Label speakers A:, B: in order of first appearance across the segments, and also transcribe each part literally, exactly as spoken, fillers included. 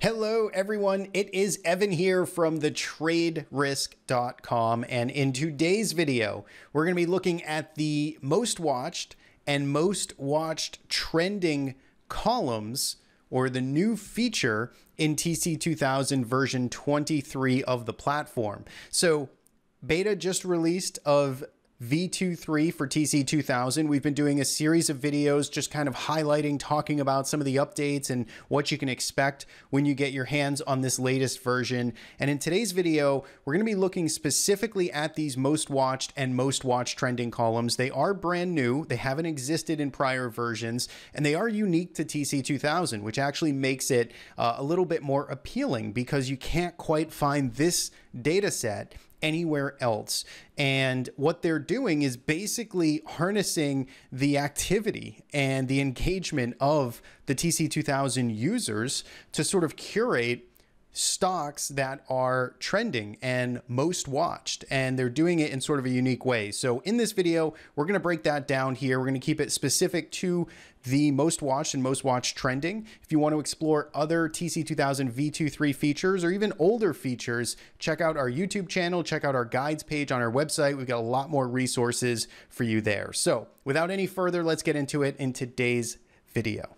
A: Hello everyone, it is Evan here from the trade risk dot com, and in today's video we're going to be looking at the most watched and most watched trending columns, or the new feature in T C two thousand version twenty-three of the platform. So beta just released of V two point three for T C two thousand. We've been doing a series of videos just kind of highlighting, talking about some of the updates and what you can expect when you get your hands on this latest version. And in today's video, we're going to be looking specifically at these most watched and most watched trending columns. They are brand new. They haven't existed in prior versions, and they are unique to T C two thousand, which actually makes it uh, a little bit more appealing because you can't quite find this data set anywhere else. And what they're doing is basically harnessing the activity and the engagement of the T C two thousand users to sort of curate stocks that are trending and most watched, and they're doing it in sort of a unique way. So in this video, we're going to break that down here. We're going to keep it specific to the most watched and most watched trending. If you want to explore other T C two thousand V two point three features or even older features, check out our YouTube channel, check out our guides page on our website. We've got a lot more resources for you there. So without any further, let's get into it in today's video.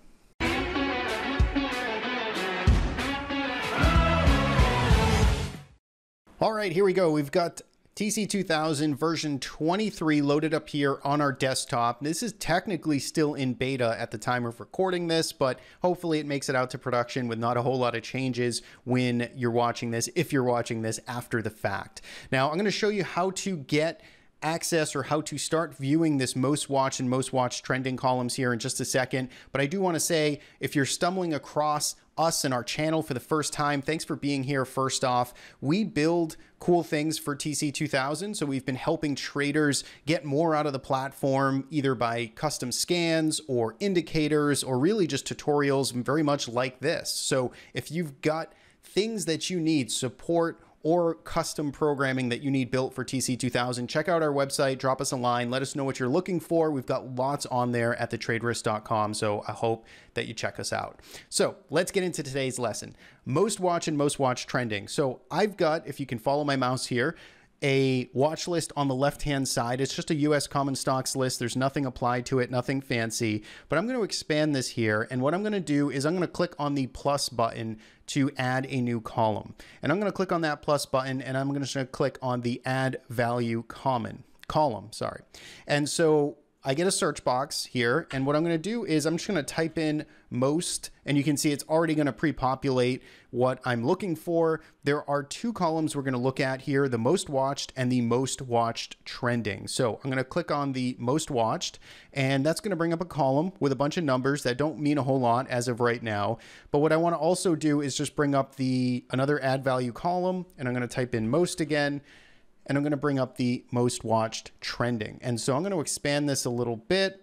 A: All right, here we go. We've got T C two thousand version twenty-three loaded up here on our desktop. This is technically still in beta at the time of recording this, but hopefully it makes it out to production with not a whole lot of changes when you're watching this, if you're watching this after the fact. Now, I'm going to show you how to get access or how to start viewing this most watched and most watched trending columns here in just a second. But I do want to say, if you're stumbling across us and our channel for the first time, thanks for being here. First off, we build cool things for T C two thousand. So we've been helping traders get more out of the platform, either by custom scans or indicators, or really just tutorials very much like this. So if you've got things that you need, support or custom programming that you need built for T C two thousand, check out our website, drop us a line, let us know what you're looking for. We've got lots on there at the trade risk dot com, so I hope that you check us out. So let's get into today's lesson. Most watched and most watched trending. So I've got, if you can follow my mouse here, a watch list on the left-hand side. It's just a U S common stocks list. There's nothing applied to it, nothing fancy, but I'm going to expand this here. And what I'm going to do is I'm going to click on the plus button to add a new column. And I'm going to click on that plus button, and I'm going to click on the add value common column, sorry. And so I get a search box here, and what I'm going to do is I'm just going to type in most, and you can see it's already going to pre-populate what I'm looking for. There are two columns we're going to look at here, the most watched and the most watched trending. So I'm going to click on the most watched, and that's going to bring up a column with a bunch of numbers that don't mean a whole lot as of right now. But what I want to also do is just bring up the another add value column, and I'm going to type in most again, and I'm going to bring up the most watched trending. And so I'm going to expand this a little bit.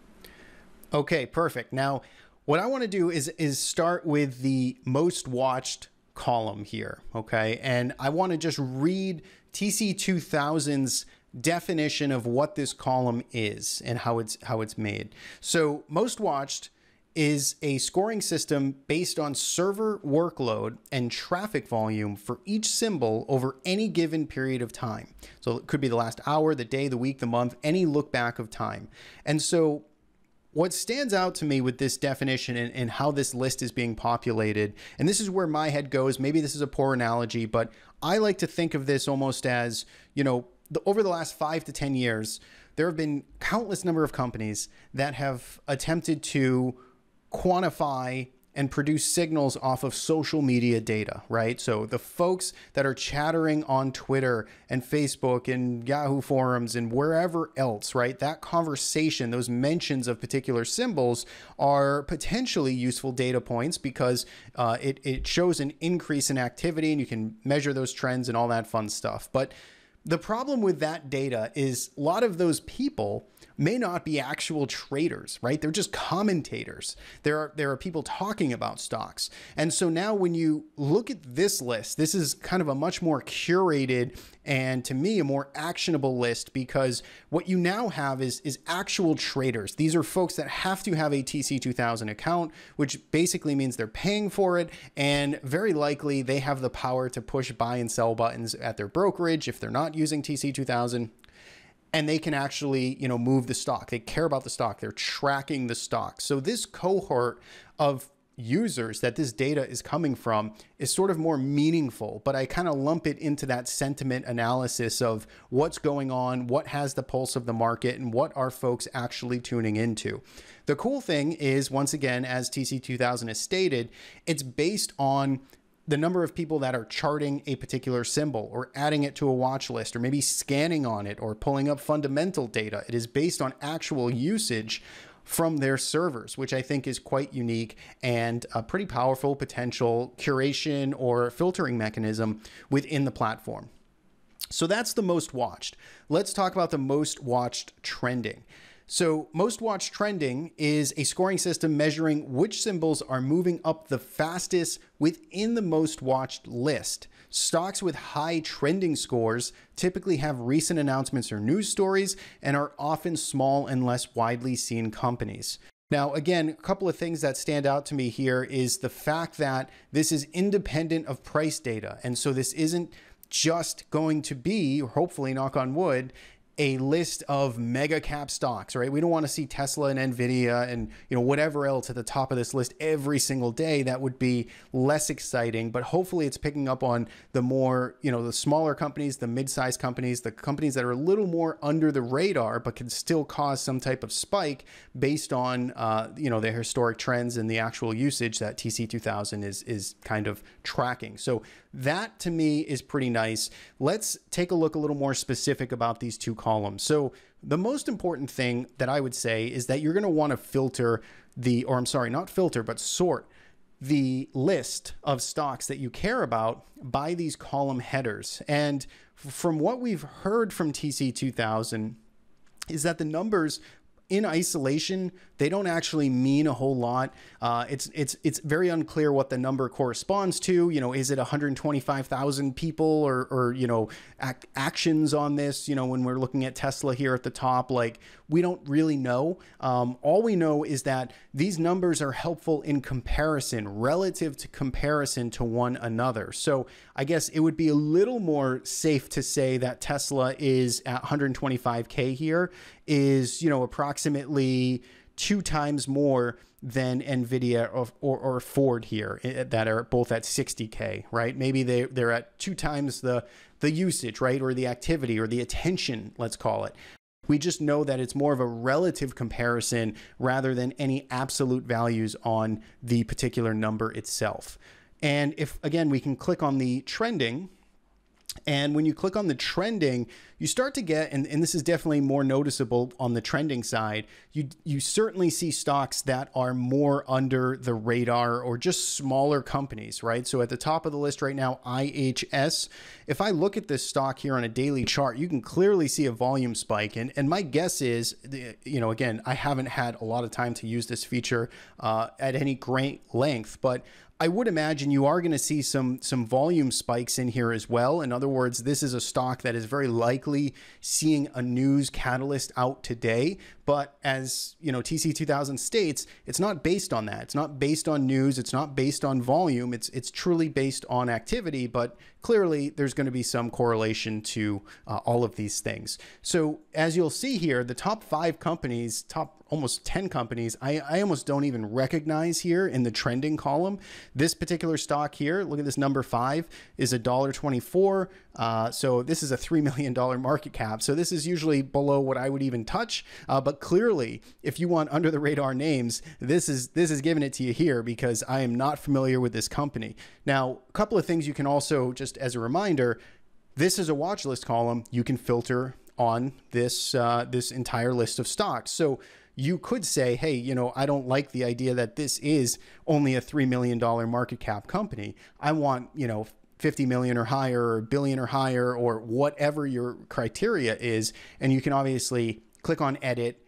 A: Okay, perfect. Now, what I want to do is, is start with the most watched column here, okay? And I want to just read T C two thousand's definition of what this column is and how it's, how it's made. So most watched is a scoring system based on server workload and traffic volume for each symbol over any given period of time. So it could be the last hour, the day, the week, the month, any look back of time. And so what stands out to me with this definition and, and how this list is being populated, and this is where my head goes, maybe this is a poor analogy, but I like to think of this almost as, you know, the, over the last five to ten years, there have been countless number of companies that have attempted to quantify and produce signals off of social media data, right? So the folks that are chattering on Twitter and Facebook and Yahoo forums and wherever else, right? That conversation, those mentions of particular symbols are potentially useful data points because uh, it, it shows an increase in activity, and you can measure those trends and all that fun stuff. But The problem with that data is a lot of those people may not be actual traders, right? They're just commentators. There are, there are people talking about stocks. And so now when you look at this list, this is kind of a much more curated and, to me, a more actionable list, because what you now have is, is actual traders. These are folks that have to have a T C two thousand account, which basically means they're paying for it, and very likely they have the power to push buy and sell buttons at their brokerage if they're not using T C two thousand. And they can actually, you know, move the stock. They care about the stock. They're tracking the stock. So this cohort of users that this data is coming from is sort of more meaningful, but I kind of lump it into that sentiment analysis of what's going on, what has the pulse of the market, and what are folks actually tuning into. The cool thing is, once again, as T C two thousand has stated, it's based on the number of people that are charting a particular symbol or adding it to a watch list or maybe scanning on it or pulling up fundamental data. It is based on actual usage from their servers, which I think is quite unique and a pretty powerful potential curation or filtering mechanism within the platform. So that's the most watched. Let's talk about the most watched trending. So most watched trending is a scoring system measuring which symbols are moving up the fastest within the most watched list. Stocks with high trending scores typically have recent announcements or news stories and are often small and less widely seen companies. Now, again, a couple of things that stand out to me here is the fact that this is independent of price data. And so this isn't just going to be, hopefully, knock on wood, a list of mega cap stocks, right? We don't want to see Tesla and Nvidia and, you know, whatever else at the top of this list every single day. That would be less exciting, but hopefully it's picking up on the more, you know, the smaller companies, the mid-sized companies, the companies that are a little more under the radar, but can still cause some type of spike based on, uh, you know, their historic trends and the actual usage that T C two thousand is, is kind of tracking. So that to me is pretty nice. Let's take a look a little more specific about these two columns. So the most important thing that I would say is that you're going to want to filter the, or I'm sorry, not filter, but sort the list of stocks that you care about by these column headers. And from what we've heard from T C two thousand is that the numbers in isolation, they don't actually mean a whole lot. Uh, it's it's it's very unclear what the number corresponds to. You know, is it one hundred twenty-five thousand people or or you know ac actions on this? You know, when we're looking at Tesla here at the top, like we don't really know. Um, all we know is that these numbers are helpful in comparison, relative to comparison to one another. So I guess it would be a little more safe to say that Tesla is at one hundred twenty-five K here, is, you know, approximately two times more than Nvidia or, or, or Ford here that are both at sixty K, right? Maybe they, they're at two times the, the usage, right? Or the activity or the attention, let's call it. We just know that it's more of a relative comparison rather than any absolute values on the particular number itself. And if, again, we can click on the trending, and when you click on the trending, you start to get, and, and this is definitely more noticeable on the trending side, you, you certainly see stocks that are more under the radar or just smaller companies, right? So at the top of the list right now, I H S, if I look at this stock here on a daily chart, you can clearly see a volume spike. And, and my guess is, you know, again, I haven't had a lot of time to use this feature uh, at any great length, but I would imagine you are going to see some some volume spikes in here as well. In other words, this is a stock that is very likely seeing a news catalyst out today. But as you know, T C two thousand states, it's not based on that. It's not based on news. It's not based on volume. It's it's truly based on activity. But clearly, there's going to be some correlation to uh, all of these things. So as you'll see here, the top five companies, top almost ten companies, I, I almost don't even recognize here in the trending column. This particular stock here, look at this number five, is a dollar twenty-four. Uh, so this is a three million dollar market cap. So this is usually below what I would even touch. Uh, but clearly, if you want under the radar names, this is this is giving it to you here because I am not familiar with this company. Now, a couple of things you can also, just as a reminder, this is a watch list column. You can filter on this uh, this entire list of stocks. So you could say, hey, you know, I don't like the idea that this is only a three million dollar market cap company. I want, you know, fifty million or higher, or a billion or higher, or whatever your criteria is. And you can obviously click on edit,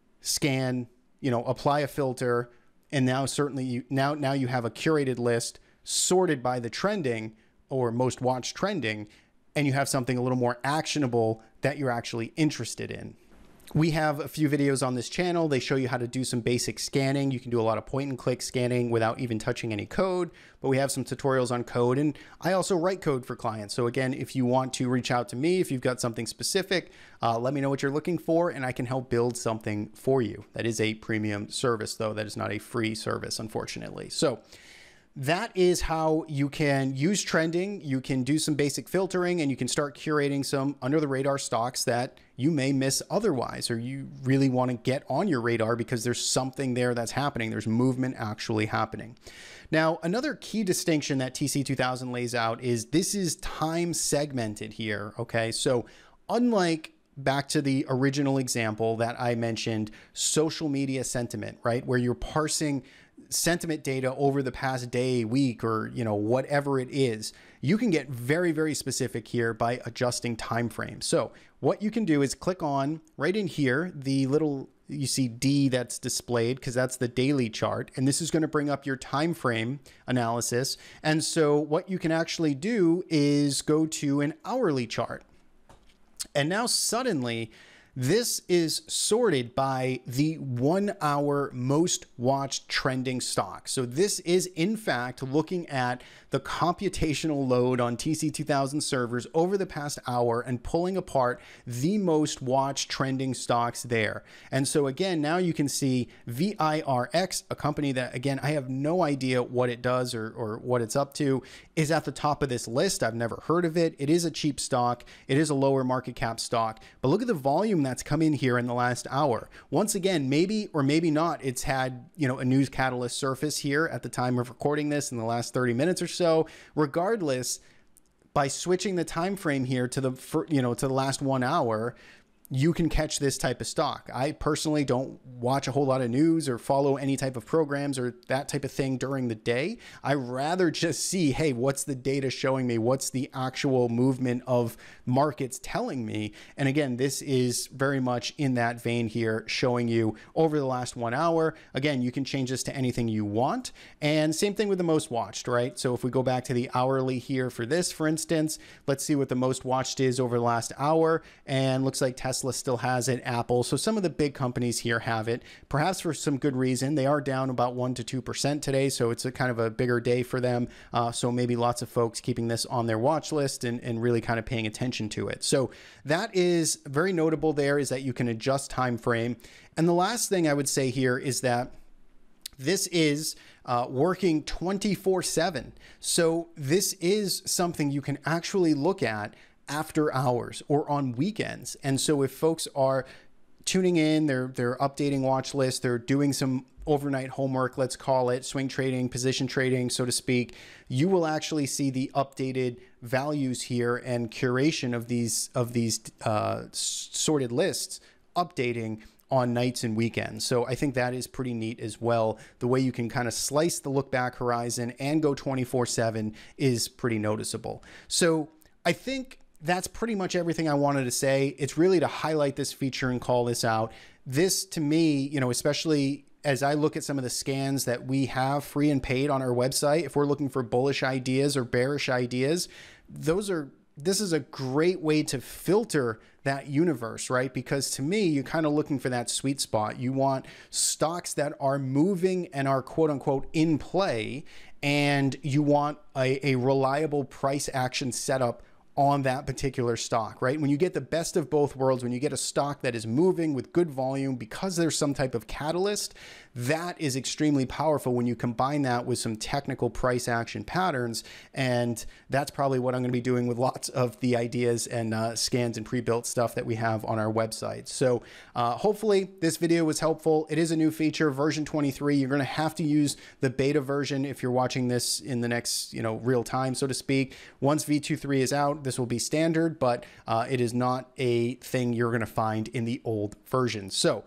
A: scan, you know, apply a filter. And now certainly you, now, now you have a curated list sorted by the trending or most watched trending, and you have something a little more actionable that you're actually interested in. We have a few videos on this channel. They show you how to do some basic scanning. You can do a lot of point and click scanning without even touching any code, but we have some tutorials on code, and I also write code for clients. So again, if you want to reach out to me, if you've got something specific, uh, let me know what you're looking for and I can help build something for you. That is a premium service though. That is not a free service, unfortunately. So that is how you can use trending. You can do some basic filtering and you can start curating some under the radar stocks that you may miss otherwise, or you really want to get on your radar because there's something there that's happening. There's movement actually happening. Now, another key distinction that T C two thousand lays out is this is time segmented here. Okay. So unlike back to the original example that I mentioned, social media sentiment, right? Where you're parsing sentiment data over the past day, week, or, you know, whatever it is, you can get very, very specific here by adjusting time frames. So what you can do is click on right in here, the little, you see D that's displayed because that's the daily chart. And this is going to bring up your time frame analysis. And so what you can actually do is go to an hourly chart. And now suddenly this is sorted by the one hour most watched trending stock. So this is in fact looking at the computational load on T C two thousand servers over the past hour and pulling apart the most watched trending stocks there. And so again, now you can see V I R X, a company that again, I have no idea what it does or, or what it's up to, is at the top of this list. I've never heard of it. It is a cheap stock. It is a lower market cap stock, but look at the volume that's come in here in the last hour. Once again, maybe or maybe not, it's had, you know, a news catalyst surface here at the time of recording this in the last thirty minutes or so. Regardless, by switching the time frame here to the, you know, to the last one hour, you can catch this type of stock. I personally don't watch a whole lot of news or follow any type of programs or that type of thing during the day. I rather just see, hey, what's the data showing me? What's the actual movement of markets telling me? And again, this is very much in that vein here, showing you over the last one hour. Again, you can change this to anything you want. And same thing with the most watched, right? So if we go back to the hourly here for this, for instance, let's see what the most watched is over the last hour. And looks like Tesla still has it, Apple. So some of the big companies here have it, perhaps for some good reason. They are down about one to two percent today. So it's a kind of a bigger day for them. Uh, so maybe lots of folks keeping this on their watch list and, and really kind of paying attention to it. So that is very notable there, is that you can adjust time frame. And the last thing I would say here is that this is uh, working twenty-four seven. So this is something you can actually look at after hours or on weekends. And so if folks are tuning in, they're they're updating watch lists, they're doing some overnight homework, let's call it swing trading, position trading, so to speak, you will actually see the updated values here and curation of these of these uh, sorted lists updating on nights and weekends. So I think that is pretty neat as well. The way you can kind of slice the look back horizon and go twenty-four seven is pretty noticeable. So I think that's pretty much everything I wanted to say. It's really to highlight this feature and call this out. This to me, you know, especially as I look at some of the scans that we have free and paid on our website, if we're looking for bullish ideas or bearish ideas, those are, this is a great way to filter that universe, right? Because to me, you're kind of looking for that sweet spot. You want stocks that are moving and are quote unquote in play, and you want a, a reliable price action setup on that particular stock, right? When you get the best of both worlds, when you get a stock that is moving with good volume because there's some type of catalyst, that is extremely powerful when you combine that with some technical price action patterns. And that's probably what I'm going to be doing with lots of the ideas and uh, scans and pre-built stuff that we have on our website. So uh, hopefully this video was helpful. It is a new feature, version twenty-three. You're going to have to use the beta version if you're watching this in the next, you know, real time, so to speak. Once V two point three is out, this will be standard, but uh, it is not a thing you're going to find in the old version. So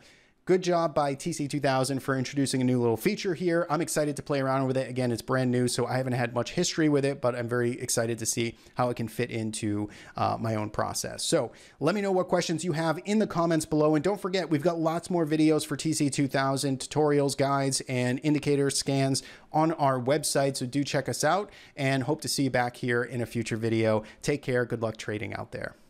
A: good job by T C two thousand for introducing a new little feature here. I'm excited to play around with it. Again, it's brand new, so I haven't had much history with it, but I'm very excited to see how it can fit into uh, my own process. So let me know what questions you have in the comments below. And don't forget, we've got lots more videos for T C two thousand, tutorials, guides, and indicator scans on our website. So do check us out, and hope to see you back here in a future video. Take care. Good luck trading out there.